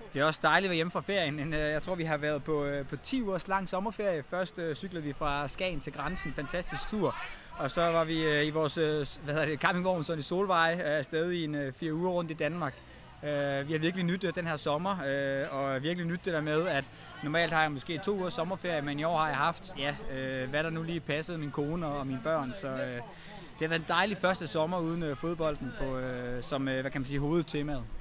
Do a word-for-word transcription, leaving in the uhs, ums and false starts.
Det er også dejligt at være hjemme fra ferien. Jeg tror, vi har været på, på ti ugers lang sommerferie. Først cyklede vi fra Skagen til grænsen. Fantastisk tur. Og så var vi i vores hvad hedder det, campingvogn sådan i Solvej afsted i en fire uger rundt i Danmark. Vi har virkelig nydt den her sommer, og virkelig nydt det der med, at normalt har jeg måske to ugers sommerferie, men i år har jeg haft, ja, hvad der nu lige passede min kone og mine børn. Så det har været en dejlig første sommer uden fodbolden på, som hvad kan man sige, hovedtemaet.